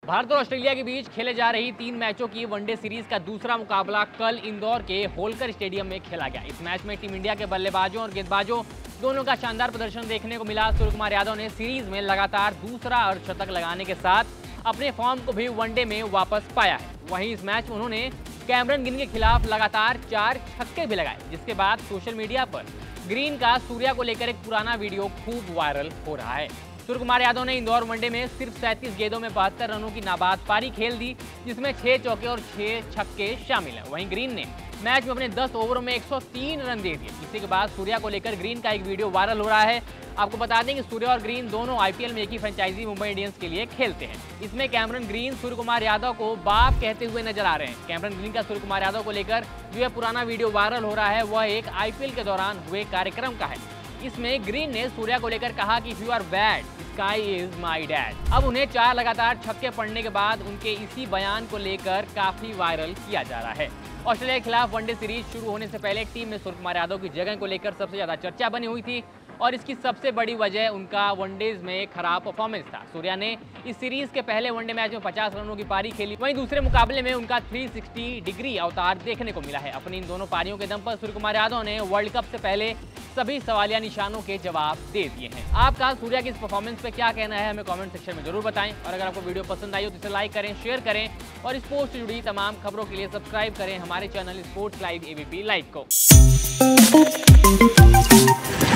भारत और ऑस्ट्रेलिया के बीच खेले जा रही 3 मैचों की वनडे सीरीज का दूसरा मुकाबला कल इंदौर के होलकर स्टेडियम में खेला गया। इस मैच में टीम इंडिया के बल्लेबाजों और गेंदबाजों दोनों का शानदार प्रदर्शन देखने को मिला। सूर्यकुमार यादव ने सीरीज में लगातार दूसरा अर्धशतक लगाने के साथ अपने फॉर्म को भी वनडे में वापस पाया है। वहीं इस मैच में उन्होंने कैमरन ग्रीन के खिलाफ लगातार 4 छक्के भी लगाए, जिसके बाद सोशल मीडिया पर ग्रीन का सूर्या को लेकर एक पुराना वीडियो खूब वायरल हो रहा है। सूर्यकुमार यादव ने इंदौर वनडे में सिर्फ 37 गेंदों में 72 रनों की नाबाद पारी खेल दी, जिसमें 6 चौके और 6 छक्के शामिल हैं। वहीं ग्रीन ने मैच में अपने 10 ओवरों में 103 रन दे दिए। इसी के बाद सूर्या को लेकर ग्रीन का एक वीडियो वायरल हो रहा है। आपको बता दें कि सूर्या और ग्रीन दोनों आईपीएल में एक ही फ्रेंचाइजी मुंबई इंडियंस के लिए खेलते हैं। इसमें कैमरन ग्रीन सूर्यकुमार यादव को बाप कहते हुए नजर आ रहे हैं। कैमरन ग्रीन का सूर्यकुमार यादव को लेकर जो यह पुराना वीडियो वायरल हो रहा है वह एक आईपीएल के दौरान हुए कार्यक्रम का है। इसमें ग्रीन ने सूर्या को लेकर कहा कि if you are bad, sky is my dad. अब उन्हें 4 लगातार छक्के पड़ने के बाद उनके इसी बयान को लेकर काफी वायरल किया जा रहा है। ऑस्ट्रेलिया के खिलाफ वनडे सीरीज शुरू होने से पहले टीम में सूर्यकुमार यादव की जगह को लेकर सबसे ज्यादा चर्चा बनी हुई थी और इसकी सबसे बड़ी वजह उनका वनडेज में खराब परफॉर्मेंस था। सूर्या ने इस सीरीज के पहले वनडे मैच में 50 रनों की पारी खेली, वहीं दूसरे मुकाबले में उनका 360 डिग्री अवतार देखने को मिला है। अपनी इन दोनों पारियों के दम पर सूर्यकुमार यादव ने वर्ल्ड कप से पहले सभी सवालिया निशानों के जवाब दे दिए हैं। आपका सूर्या की इस परफॉर्मेंस पे क्या कहना है, हमें कमेंट सेक्शन में जरूर बताएं। और अगर आपको वीडियो पसंद आई हो तो इसे लाइक करें, शेयर करें और स्पोर्ट्स से जुड़ी तमाम खबरों के लिए सब्सक्राइब करें हमारे channel sports live ABP live को।